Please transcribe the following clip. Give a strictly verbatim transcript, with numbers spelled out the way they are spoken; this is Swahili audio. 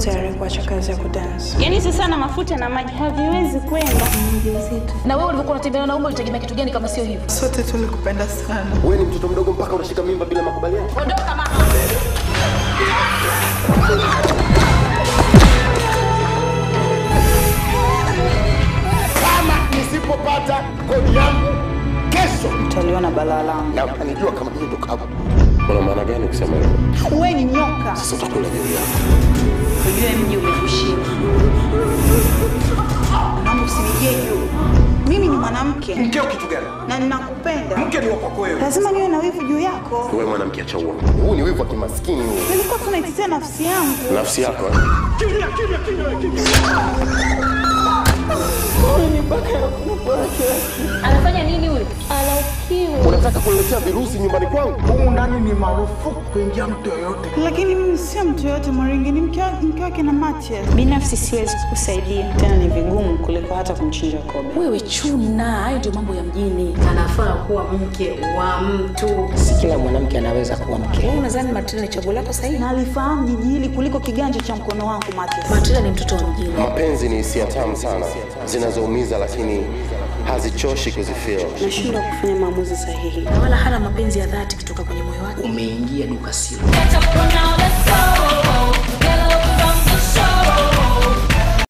tayari kuacha kazi ya kudance. Yaani sasa na mafuta na maji haviwezi kwenda. Mjamzito. Na wewe ulivyokuwa unatembea na umma ulitegemea kitu gani kama sio hivyo? Sote tulikupenda sana. Wewe ni mtoto mdogo mpaka unashika mimba bila makubaliano. Ondoka mama. Kama nisipopata kodi yangu kesho Utaliona balaa langu. na utanijua kama hiyo ndo kabu. Kuna maana gani kusema hivyo? Wewe ni nyoka. Sasa utakula juu yako. Ujue mji umekushinda. Naomba usinijie juu. Mimi ni mwanamke. Mkeo kitu gani? Na ninakupenda. Mke ni wako wewe. Lazima niwe na wivu juu yako. Wewe mwanamke acha uongo. Huu ni wivu wa kimaskini. Nilikuwa tunaitetea nafsi yangu. Nafsi yako. Kimya kimya kimya. Anafanya nini huyu? Anaukiwa. Unataka kuniletea virusi nyumbani kwangu? Humu ndani ni marufuku kuingia mtu yoyote. Lakini mimi sio mtu yote Moringi, ni mke mke wake na Mathias. Binafsi siwezi kukusaidia. Tena ni vigumu kuliko hata kumchinja kobe. Wewe chuna, hayo ndio mambo ya mjini. Anafaa kuwa mke wa mtu. Si kila mwanamke anaweza kuwa mke. Wewe unadhani Matilda ni chaguo lako sahihi? Na alifahamu jiji hili kuliko kiganja cha mkono wangu Mathias. Matilda ni mtoto wa mjini. Mapenzi ni hisia tamu sana, zinazoumiza lakini hazichoshi kuzifeel. Nashindwa kufanya maamuzi sahihi. Na wala hana mapenzi ya dhati kutoka kwenye moyo wake. Umeingia duka silo. Acha kuona